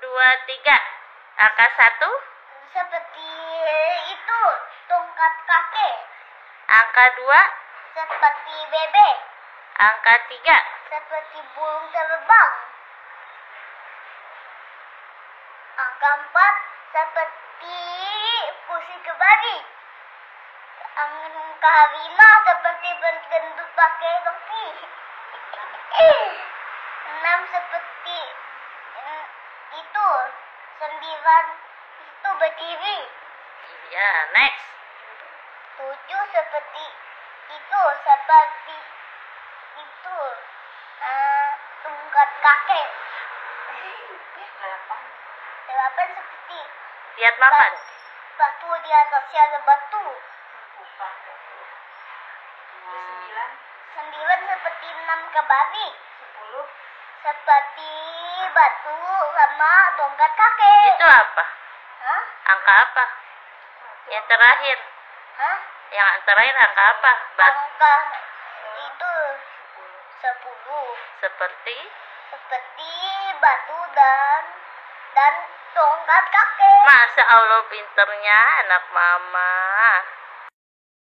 2, 3. Angka 1. Seperti itu, tongkat kakek. Angka 2. Seperti bebek. Angka 3. Seperti burung terbang. Angka 4. Seperti pusing kebalik. Angka 5. Seperti berkentut pakai topi. 6. Seperti itu. 9. Itu berdiri. Ya, next. 7. Seperti itu. Seperti itu. Tongkat kakek. 8. Seperti Lihat mapan. batu di atasnya ada batu. 9. Seperti 6 kebalik. 10. Seperti batu sama tongkat kakek. Itu apa? Hah? Angka apa? Yang terakhir. Hah? Yang terakhir angka apa? Angka itu 10. Seperti Seperti batu dan tongkat kakek. Masya Allah pinternya anak mama.